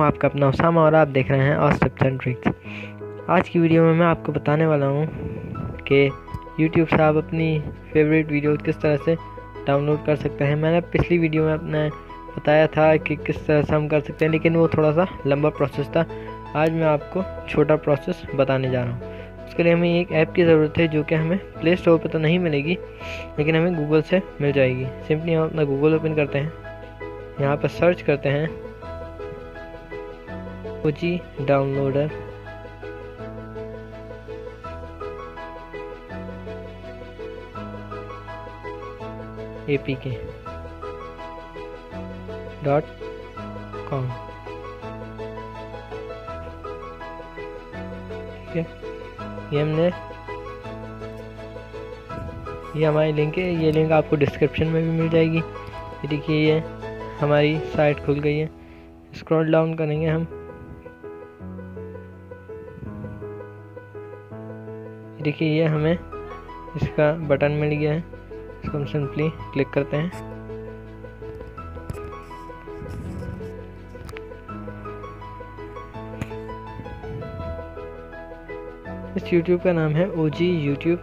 आपका अपना उसामा और आप देख रहे हैं और टिप्स एंड ट्रिक्स। आज की वीडियो में मैं आपको बताने वाला हूँ कि YouTube से आप अपनी फेवरेट वीडियो किस तरह से डाउनलोड कर सकते हैं। मैंने पिछली वीडियो में अपने बताया था कि किस तरह से हम कर सकते हैं, लेकिन वो थोड़ा सा लंबा प्रोसेस था। आज मैं आपको छोटा प्रोसेस बताने जा रहा हूँ। उसके लिए हमें एक ऐप की ज़रूरत है जो कि हमें प्ले स्टोर पर तो नहीं मिलेगी, लेकिन हमें गूगल से मिल जाएगी। सिंपली हम अपना गूगल ओपन करते हैं, यहाँ पर सर्च करते हैं ओजी डाउनलोडर। apk.com। ठीक है, ये हमारी लिंक है। ये लिंक आपको डिस्क्रिप्शन में भी मिल जाएगी। ये देखिए, ये हमारी साइट खुल गई है। स्क्रॉल डाउन करेंगे हम, देखिए ये हमें इसका बटन मिल गया है। इसको हम सिंपली क्लिक करते हैं। इस YouTube का नाम है ओजी यूट्यूब।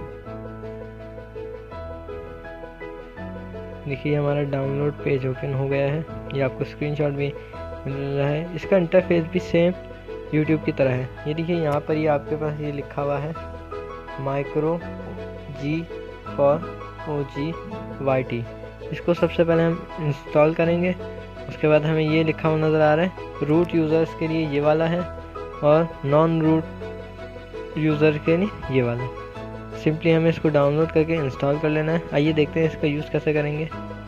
देखिए हमारा डाउनलोड पेज ओपन हो गया है। ये आपको स्क्रीनशॉट भी मिल रहा है। इसका इंटरफेस भी सेम YouTube की तरह है। ये देखिए यहाँ पर ये आपके पास ये लिखा हुआ है माइक्रो जी फॉर OGYT। इसको सबसे पहले हम इंस्टॉल करेंगे। उसके बाद हमें ये लिखा हुआ नज़र आ रहा है रूट यूज़र्स के लिए ये वाला है, और नॉन रूट यूज़र के लिए ये वाला। सिंपली हमें इसको डाउनलोड करके इंस्टॉल कर लेना है। आइए देखते हैं इसका यूज़ कैसे करेंगे।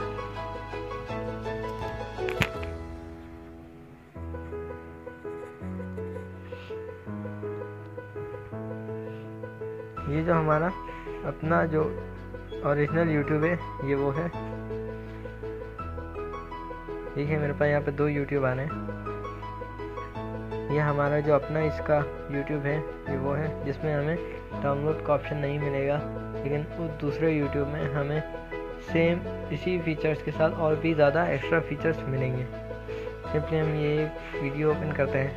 ये जो हमारा अपना जो ओरिजिनल YouTube है, ये वो है। देखिए मेरे पास यहाँ पे 2 YouTube आ रहे हैं। ये हमारा जो अपना इसका YouTube है, ये वो है जिसमें हमें डाउनलोड का ऑप्शन नहीं मिलेगा, लेकिन उस दूसरे YouTube में हमें सेम इसी फीचर्स के साथ और भी ज़्यादा एक्स्ट्रा फीचर्स मिलेंगे। सिंपली हम ये वीडियो ओपन करते हैं।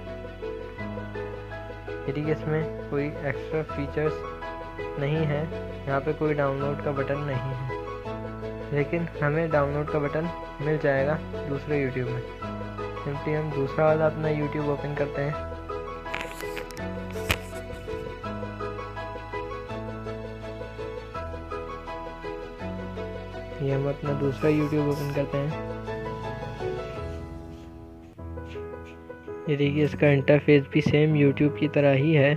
यदि इसमें कोई एक्स्ट्रा फीचर्स नहीं है, यहाँ पे कोई डाउनलोड का बटन नहीं है, लेकिन हमें डाउनलोड का बटन मिल जाएगा दूसरे YouTube में। सिंपली हम दूसरा वाला अपना YouTube ओपन करते हैं। ये हम अपना दूसरा YouTube ओपन करते हैं। ये देखिए इसका इंटरफेस भी सेम YouTube की तरह ही है,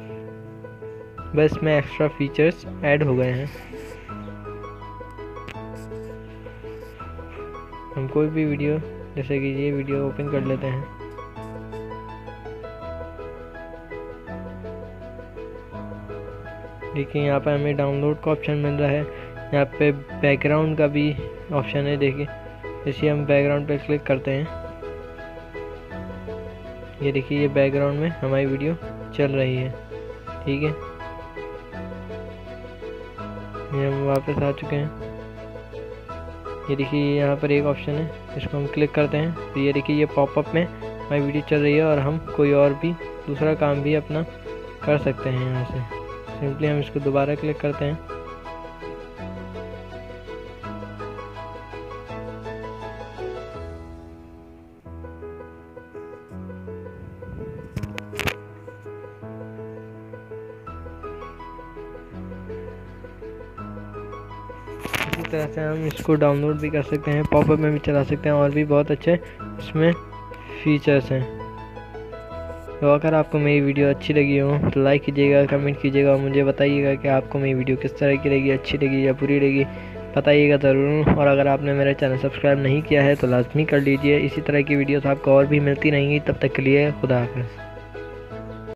बस में एक्स्ट्रा फीचर्स ऐड हो गए हैं। हम कोई भी वीडियो, जैसे कि ये वीडियो ओपन कर लेते हैं। देखिए यहाँ पर हमें डाउनलोड का ऑप्शन मिल रहा है। यहाँ पे बैकग्राउंड का भी ऑप्शन है। देखिए इसे हम बैकग्राउंड पे क्लिक करते हैं। ये देखिए ये बैकग्राउंड में हमारी वीडियो चल रही है। ठीक है, ये हम वापस आ चुके हैं। ये देखिए यहाँ पर एक ऑप्शन है, इसको हम क्लिक करते हैं तो ये देखिए ये पॉपअप में हमारी वीडियो चल रही है, और हम कोई और भी दूसरा काम भी अपना कर सकते हैं यहाँ से। सिंपली हम इसको दोबारा क्लिक करते हैं। इसी तरह से हम इसको डाउनलोड भी कर सकते हैं, पॉपअप में भी चला सकते हैं, और भी बहुत अच्छे इसमें फीचर्स हैं। तो अगर आपको मेरी वीडियो अच्छी लगी हो तो लाइक कीजिएगा, कमेंट कीजिएगा और मुझे बताइएगा कि आपको मेरी वीडियो किस तरह की लगी, अच्छी लगी या बुरी लगी, बताइएगा ज़रूर। और अगर आपने मेरा चैनल सब्सक्राइब नहीं किया है तो लाजमी कर लीजिए। इसी तरह की वीडियोस आपको और भी मिलती रहेंगी। तब तक के लिए खुदा हाफ़िज़।